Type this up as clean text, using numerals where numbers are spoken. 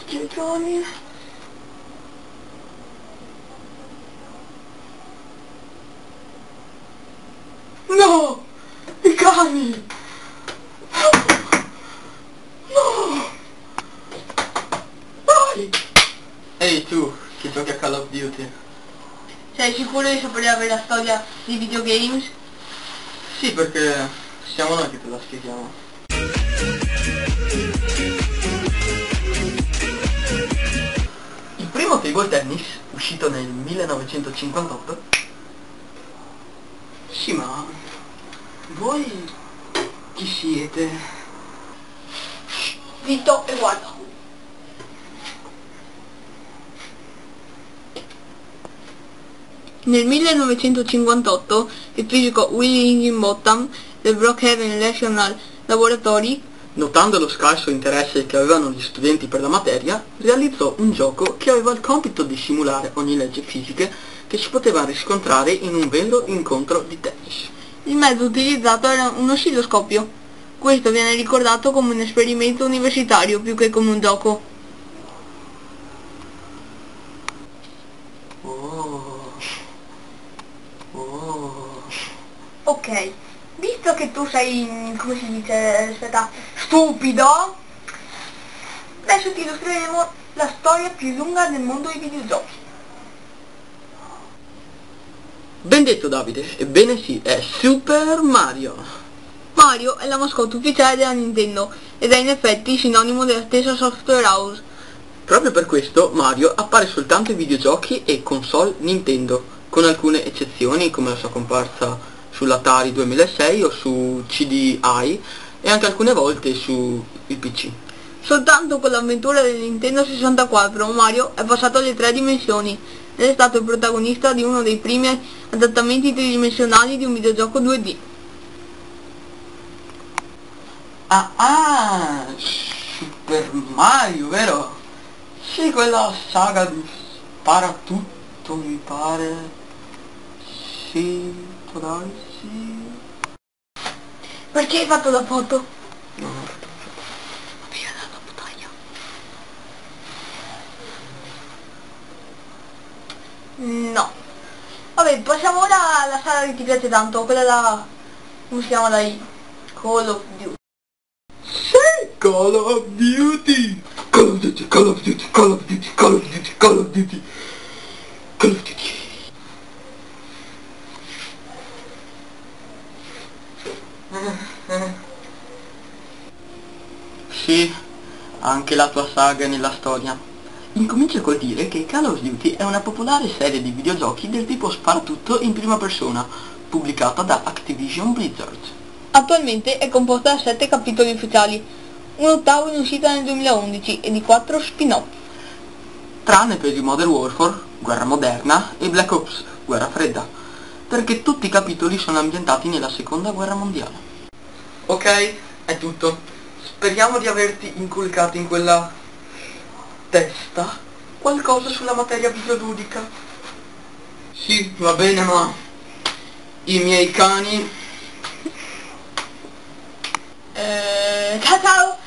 Che cani? No! I cani! No! Vai! Ehi tu, che giochi a Call of Duty? Sei sicuro di sapere la storia di videogames? Sì, perché siamo noi che te la spieghiamo. Il primo table tennis, uscito nel 1958. Sì, ma voi chi siete? Zitto e guarda. Nel 1958 il fisico Willie Higginbotham del Brookhaven National Laboratory, Notando lo scarso interesse che avevano gli studenti per la materia, realizzò un gioco che aveva il compito di simulare ogni legge fisiche che si poteva riscontrare in un vero incontro di tennis. il mezzo utilizzato era un oscilloscopio. Questo viene ricordato come un esperimento universitario più che come un gioco. Ok, visto che tu sei, come si dice, aspetta, stupido, adesso ti illustreremo la storia più lunga del mondo dei videogiochi. Ben detto Davide, ebbene sì, è Super Mario. Mario è la mascotte ufficiale della Nintendo ed è in effetti sinonimo della stessa software house. Proprio per questo Mario appare soltanto in videogiochi e console Nintendo, con alcune eccezioni come la sua comparsa sull'Atari 2006 o su CDI e anche alcune volte su il PC. Soltanto con l'avventura del Nintendo 64 Mario è passato alle 3 dimensioni ed è stato il protagonista di uno dei primi adattamenti tridimensionali di un videogioco 2D. Super Mario, vero? Sì, quella saga di spara tutto, mi pare. Sì, può darsi. Perché hai fatto la foto? No. Via dalla battaglia. No. Vabbè, passiamo ora alla saga che ti piace tanto, quella da... come si chiama lei? Call of Duty. Sì, Call of Duty! Call of Duty, Call of Duty, Call of Duty, Call of Duty, Call of Duty, Call of Duty. Sì, anche la tua saga è nella storia. Incomincia col dire che Call of Duty è una popolare serie di videogiochi del tipo sparatutto in prima persona, pubblicata da Activision Blizzard. Attualmente è composta da 7 capitoli ufficiali, un ottavo in uscita nel 2011 e di 4 spin-off. Tranne per il Modern Warfare, Guerra Moderna, e Black Ops, Guerra Fredda, perché tutti i capitoli sono ambientati nella Seconda Guerra Mondiale. Ok, è tutto. Speriamo di averti inculcato in quella testa qualcosa sulla materia videoludica. Sì, va bene, ma i miei cani... Ciao ciao!